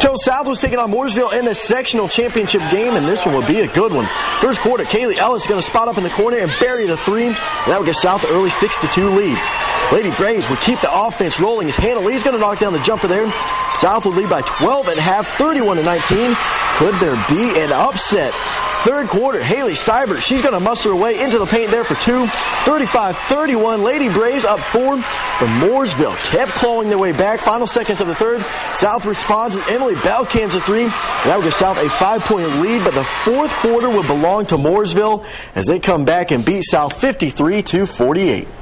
Tow South was taking on Mooresville in the sectional championship game, and this one will be a good one. First quarter, Kaylee Ellis is going to spot up in the corner and bury the three. That will give South an early 6-2 lead. Lady Braves will keep the offense rolling as Hannah Lee's going to knock down the jumper there. South will lead by 12 at half, 31-19. Could there be an upset? Third quarter, Haley Seibert, she's going to muster her way into the paint there for two. 35-31, Lady Braves up four. But Mooresville kept clawing their way back. Final seconds of the third, South responds and Emily Bell cans a three. That will give South a 5-point lead, but the fourth quarter will belong to Mooresville as they come back and beat South 53-48.